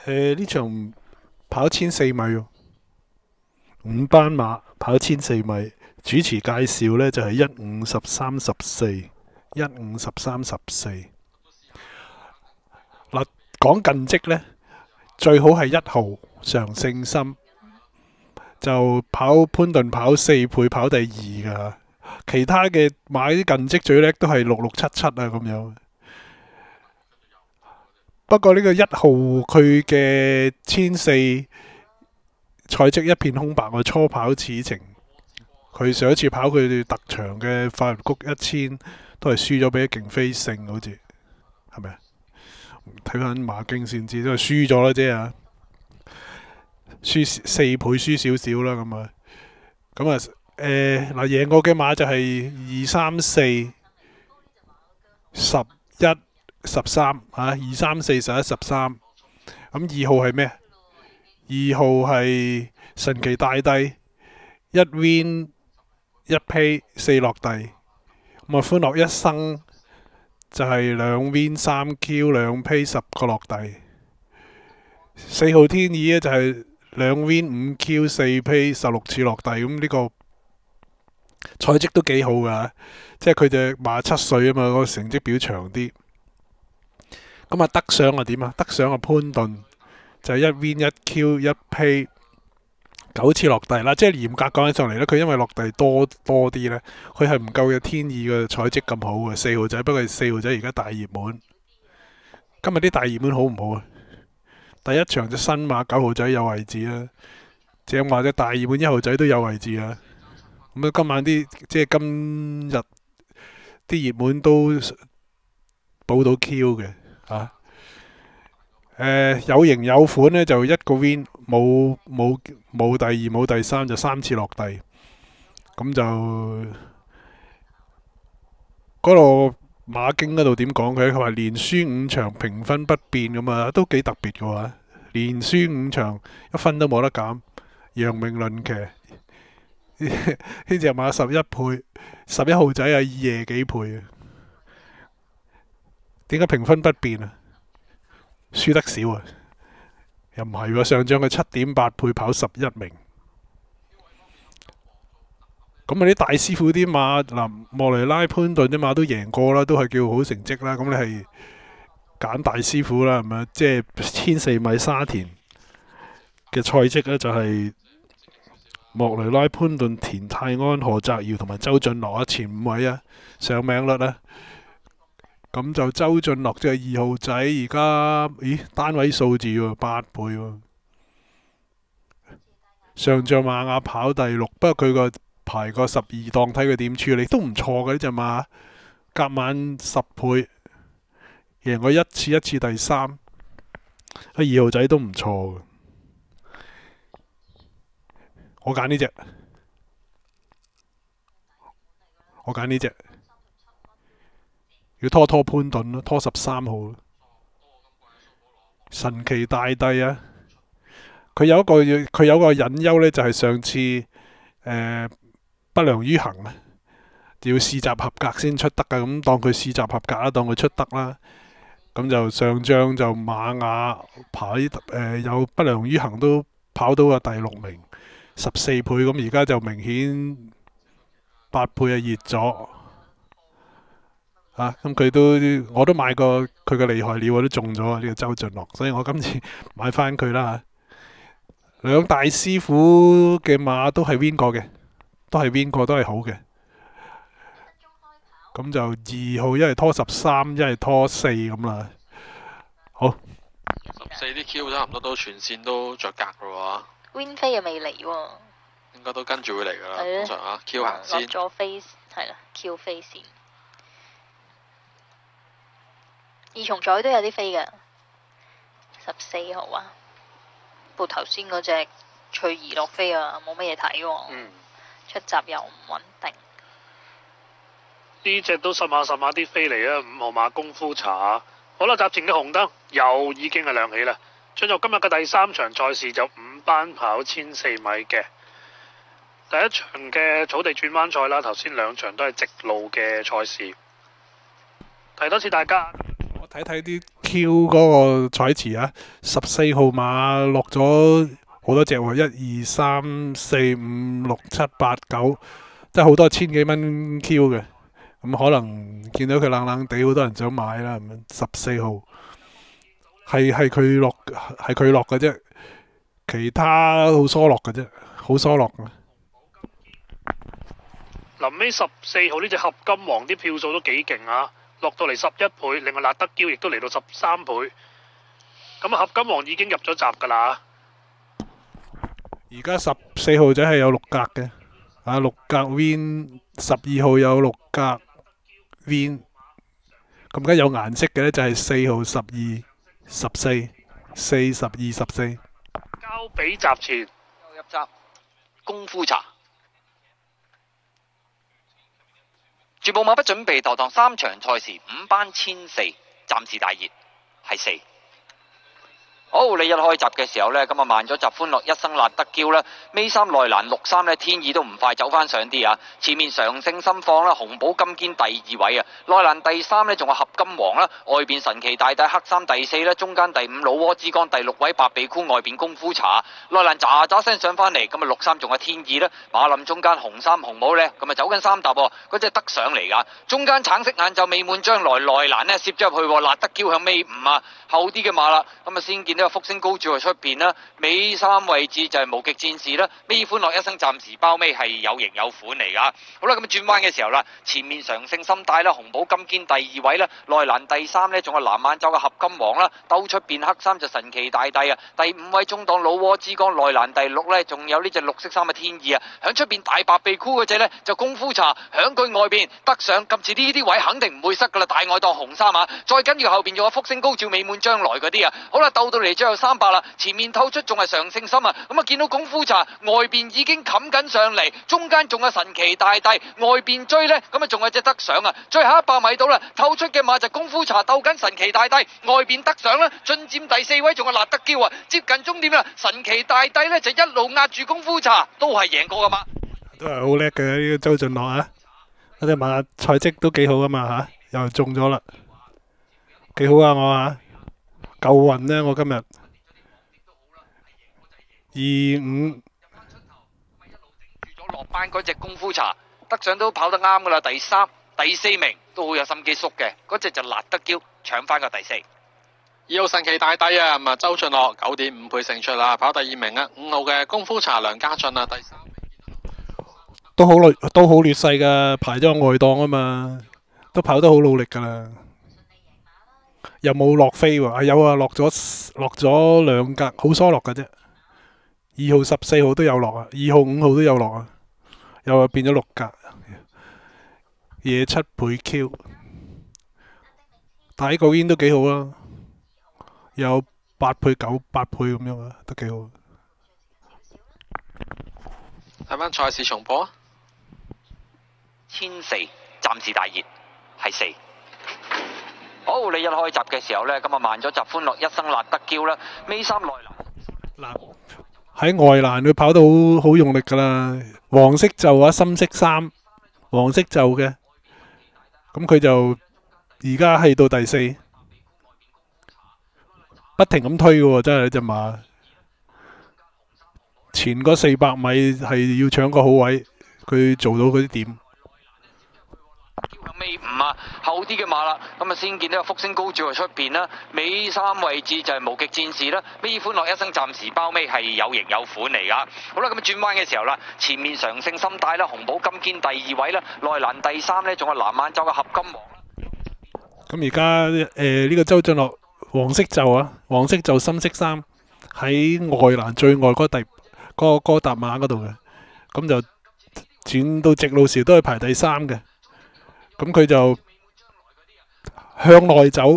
呢場跑1400米喎，五班馬跑1400米，主持介紹呢就係1:50:34，1:50:34。嗱，講近績呢，最好係1號常勝心，就跑潘頓跑4倍，跑第2噶。其他嘅馬啲近績最叻都係6677啊咁樣。不過呢個1號佢嘅1400賽績一片空白喎，初跑此程。佢上一次跑佢哋特長嘅法蘭谷1000都係輸咗俾勁飛勝，好似係咪啊？睇翻馬經先知，都係輸咗啦啫啊！輸4倍，輸少少啦咁啊。咁啊嗱，贏過嘅馬就係2、3、4、11、13啊，2、3、4、11、13。咁2號係咩？2號係神奇大帝，1 win 1 pay 4落地。咁啊，歡樂一生就係2 win 3 Q 2 pay 10個落地。4號天意咧就係2 win 5 Q 4 pay 16次落地。咁呢個賽績都幾好噶，即係佢隻馬7歲啊嘛，個成績表長啲。咁啊，得上啊點啊？得上啊潘頓就係1 win 1 Q 1 pay 9次落地啦。即係嚴格講起上嚟呢，佢因為落地多啲呢，佢係唔夠嘅天意嘅賽績咁好嘅4號仔。不過4號仔而家大熱門，今日啲大熱門好唔好啊？第一場隻新馬9號仔有位置啦，正話隻大熱門1號仔都有位置啊。咁啊，今晚即係今日啲熱門都補到 Q 嘅啊。有型有款呢，就1個 win，冇第2冇第3，就3次落地。咁就嗰度馬經嗰度點講佢？佢話連輸5場評分不變咁啊，都幾特別嘅喎。連輸5場1分都冇得減，揚名論騎。呢隻馬11倍，11號仔啊，20幾倍啊？點解評分不變啊？輸得少啊？又唔係喎，上仗佢7.8倍跑11名。咁啊啲大師傅啲馬嗱，莫雷拉潘頓啲馬都贏過啦，都係叫好成績啦。咁你係揀大師傅啦，係咪？即係1400米沙田嘅賽績呢，就係莫雷拉、潘頓、田泰安、何澤堯同埋周俊樂啊，前5位啊，上名率啊。咁就周俊樂即係2號仔，而家單位數字喎，8倍喎。上仗馬雅跑第6，不過佢個排個12檔，睇佢點處理都唔錯嘅呢隻馬，夾晚10倍，贏過1次第3。2號仔都唔錯嘅，我揀呢隻，我揀呢隻。要拖潘頓咯，拖13號。神奇大帝啊！佢有個隱憂呢，就係上次不良於行啊，要試習合格先出得噶。咁當佢試習合格啦，當佢出得啦。咁就上仗就馬雅跑有不良於行都跑到個第6名，14倍。咁而家就明顯8倍啊，熱咗。咁佢我都買過佢嘅厲害料，我都中咗呢個周俊樂，所以我今次買翻佢啦。兩大師傅嘅馬都係 win 過嘅，都係好嘅。咁就2號一係拖13，一係拖4咁啦。好 14啲 Q 差唔多都全線都着格嘅喎。 Win 飛又未嚟喎， 應該都跟住會嚟㗎啦。通常啊 Q 行先。 落咗飛係啦 ，Q 飛先。二重彩都有啲飛嘅，14號啊。不過頭先嗰隻翠兒落飛啊，冇乜嘢睇喎。出閘又唔穩定。 呢隻都十碼啲飛嚟啊！5號馬功夫茶。好啦，閘前嘅紅燈又已經係亮起啦。進入今日嘅第3場賽事就5班跑1400米嘅。第一場嘅草地轉彎賽啦，頭先2場都係直路嘅賽事。提多次大家。 我睇啲 Q 嗰個彩池啊，14號碼落咗好多隻喎，1、2、3、4、5、6、7、8、9，即係好多千幾蚊 Q 嘅。咁可能見到佢冷冷地，好多人想買啦。咁14號係佢落嘅啫，其他好疏落嘅啫，好疏落嘅。 臨尾14號呢隻合金王啲票數都幾勁啊，落到嚟11倍，另外辣德嬌亦都嚟到13倍。咁合金王已經入咗閘㗎啦。 而家14號仔係有6格嘅，啊6格 Win，12號有6格 Win，咁而家有顏色嘅呢，就係4號、12、14、4、12、14。 交俾閘前入閘，功夫茶。全部馬不準備投檔3場賽事5班1004，暫時大熱係4。好，你一開閘嘅時候呢，咁啊慢咗閘歡樂一生辣德嬌啦，尾三內欄63呢，天意都唔快走翻上啲啊，前面常勝心放啦，紅寶金堅第2位啊，內欄第3呢，仲有合金王啦，外邊神奇大帝黑三第4啦，中間第5老窩之光第6位白鼻箍，外邊功夫茶，內欄喳喳聲上翻嚟，咁啊63仲有天意啦，馬林中間紅衫紅帽呢，咁啊走緊3搭喎，嗰隻得上嚟噶，中間橙色眼就未滿將來內欄呢，攝咗入去，辣德嬌向尾5啊，後啲嘅馬啦，咁啊先見到個福星高照喺出邊啦，尾三位置就係無極戰士啦，尾歡樂一生暫時包尾係有型有款嚟噶。好啦，咁轉彎嘅時候啦，前面常勝心帶啦，紅寶金堅第2位啦，內欄第3呢，仲有藍眼罩嘅合金王啦，兜出邊黑衫就神奇大帝啊，第5位中檔老窩之光，內欄第6呢，仲有呢隻綠色衫嘅天意啊，響出邊大白鼻箍嗰隻呢，就功夫茶，響佢外邊得上，今次呢啲位肯定唔會塞噶啦，大外檔紅衫啊，再跟住後邊仲有福星高照美滿將來嗰啲啊，好啦，鬥到嚟最後300啦，前面透出仲係常勝心啊，咁啊見到功夫茶外邊已經冚緊上嚟，中間仲有神奇大帝，外邊追呢，咁啊仲有隻得上啊，最後100米到啦，透出嘅馬就功夫茶鬥緊神奇大帝，外邊得上啦，進佔第4位仲有辣德嬌啊，接近終點啦，神奇大帝呢，就一路壓住功夫茶，都係贏過噶嘛， 都係好叻嘅呢個周俊樂啊，嗰隻馬賽績都幾好啊嘛嚇，又中咗啦，幾好啊我啊，夠運呢我今日。25 住咗落班嗰隻功夫茶，得上都跑得啱噶啦，第3、第4名都好有心機縮嘅，嗰隻就辣德嬌搶翻個第4。 2號神奇大帝啊，咁啊周俊樂9.5倍勝出啦，跑第2名啊。5號嘅功夫茶梁家俊啊，第3名。 都好劣勢噶，排咗外檔啊嘛，都跑得好努力噶啦。又冇落飛喎，有啊，落咗2格，好疏落嘅啫。2號、14號都有落啊，2號、5號都有落啊，又變咗6格，夜7倍 Q， 但係呢個 win 都幾好啊，有8倍、9、8倍咁樣啊，都幾好。 睇翻賽事重播啊 ，1004暫時大熱係4。好，你一開閘嘅時候呢，咁啊慢咗閘歡樂一生辣德嬌啦，尾三內欄。 喺外欄佢跑到好用力噶啦，黃色袖啊，深色衫，黃色袖嘅，咁佢就而家係到第4，不停咁推嘅喎，真係呢隻馬。前嗰400米係要搶個好位，佢做到嗰啲點。 尾5啊，後啲嘅馬啦，咁啊先見到有福星高照喺出邊啦，尾三位置就係無極戰士啦，尾歡樂一生暫時包尾係有型有款嚟噶。好啦，咁啊轉彎嘅時候啦，前面常勝心帶啦，紅寶金堅第2位啦，內欄第3呢，仲有藍眼罩嘅合金王。 咁而家呢個周俊樂黃色袖啊，黃色袖深色衫喺外欄最外嗰搭馬嗰度嘅，咁就轉到直路時都係排第3嘅。咁佢就向內走，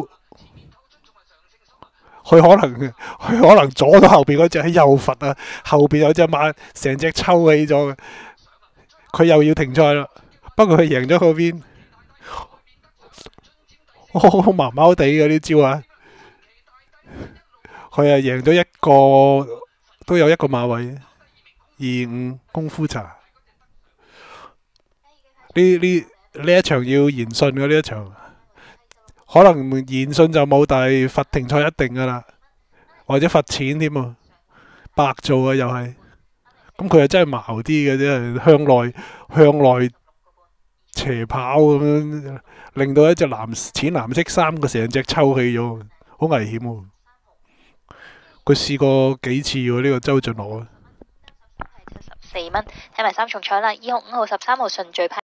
佢可能阻到後邊嗰隻喺右罰啊，後邊有隻馬成隻抽起咗嘅，佢又要停賽啦。不過佢贏咗嗰邊，麻麻地嗰啲招啊，佢係贏咗一個，都有一個馬位，25功夫茶呢一場要言信嘅呢一場， 可能言信就冇，但係罰停賽一定噶啦，或者罰錢添啊，白做啊又係。咁佢又真係矛啲嘅啫，向內斜跑咁樣，令到一隻淺藍色衫個成隻抽起咗，好危險喎。佢試過幾次喎呢個周俊樂啊。 74蚊，睇埋三重彩啦，2號、5號、13號順序派。